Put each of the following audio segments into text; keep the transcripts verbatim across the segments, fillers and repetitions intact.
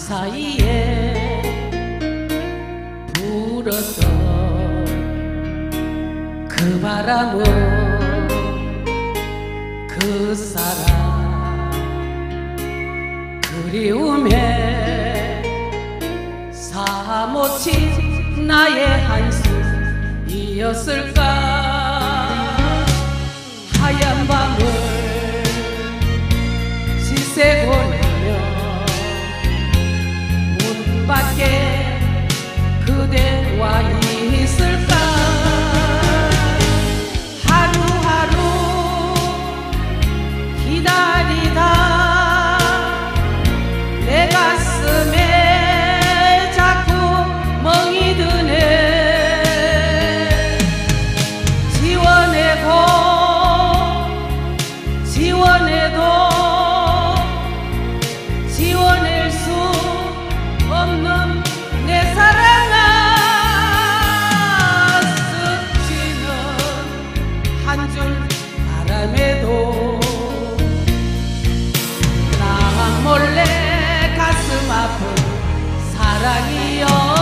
사이에 불었던 그 바람은 그 사람 그리움에 사모친 나의 한숨이었을까. 하얀 밤을 지새고 나며 문 밖에 그대와 있을까. 하루하루 기다리다 내 가슴에 자꾸 멍이 드네. 지워내고 지워내도 지워낼 수 없는 내 사랑아. 스치는 한 줄 바람에도 나 몰래 가슴 아픈 사랑이여.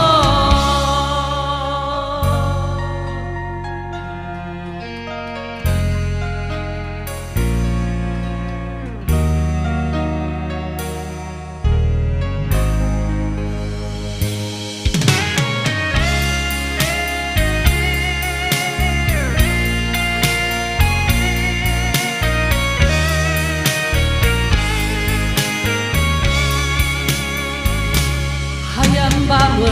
하얀 밤을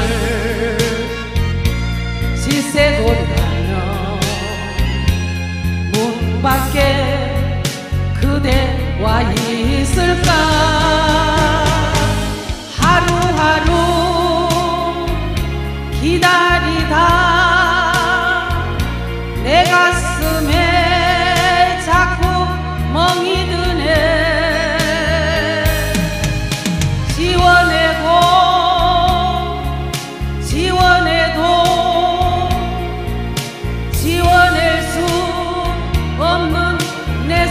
지새고 나며 문 밖에 그대와 있을까. 하루하루 기다리다 내 가슴에 자꾸 멍이 드네. 지워내고 지워내도 지워낼 수 없는 내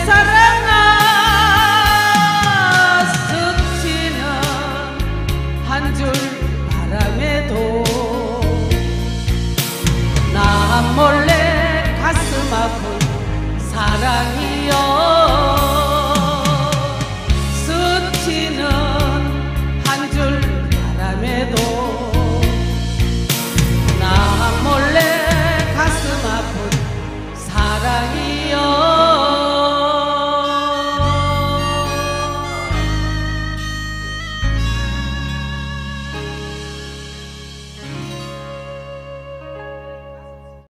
사랑아. 스치는 한 줄 바람에도 나 몰래 가슴 아픈 사랑이여.